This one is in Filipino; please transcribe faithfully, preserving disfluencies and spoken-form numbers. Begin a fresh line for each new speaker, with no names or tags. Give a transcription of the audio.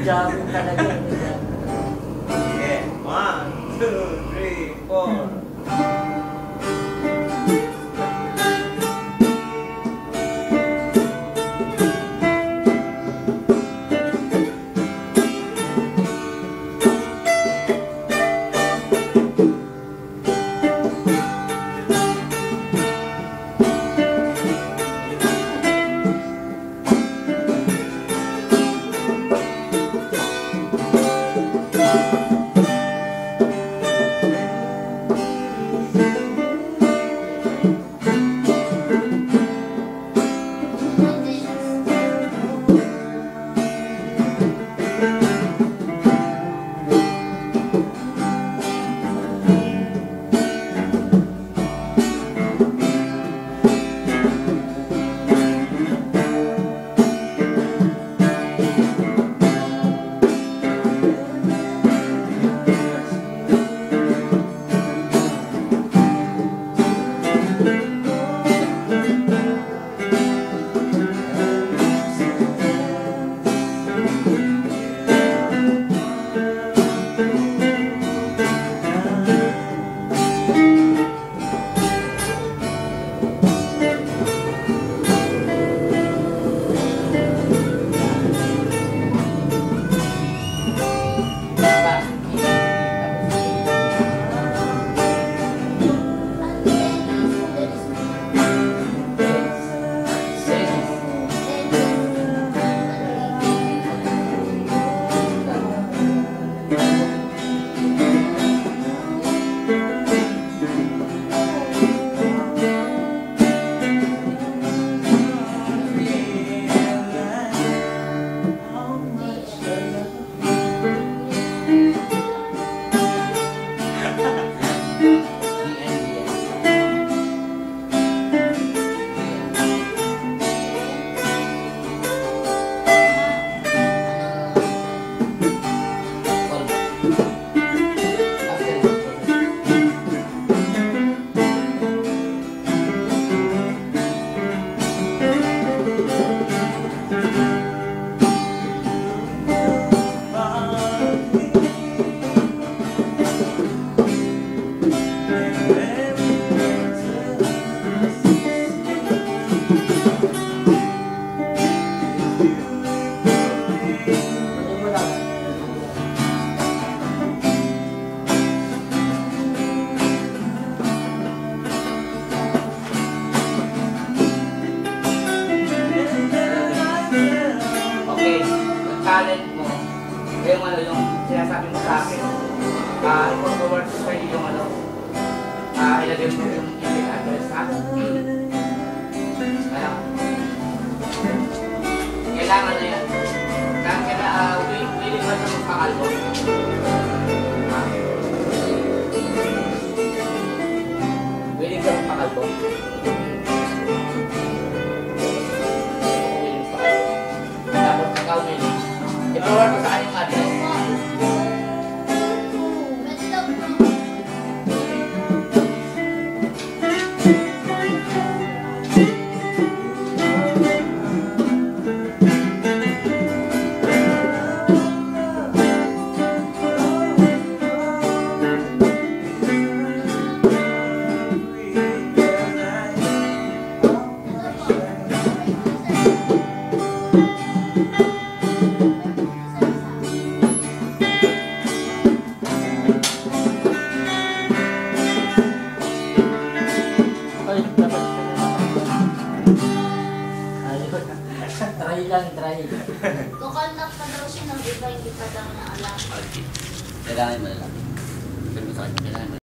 Jamming talaga.
Yeah, one, two, three, four.
Talent mo, yung ano, yung sinasabi mo sa akin, ah, uh, i-forward ko sa iyo yung ano, ah, uh, ilagay mo yung email address, ha? Ano? Kailangan na yan. Kailangan ka na, ah, uh, willing ba sa magpakalbo? Ha? Willing ka magpakalbo? Willing pa. Tapos ikaw willing. I-forward mo sa kanyang address.
Try lang, try.
Kukontak pa daw siya ng iba, hindi pa daw na alam.
Okay. Kailangan mo na lang. Sabi mo sa akin, kailangan mo.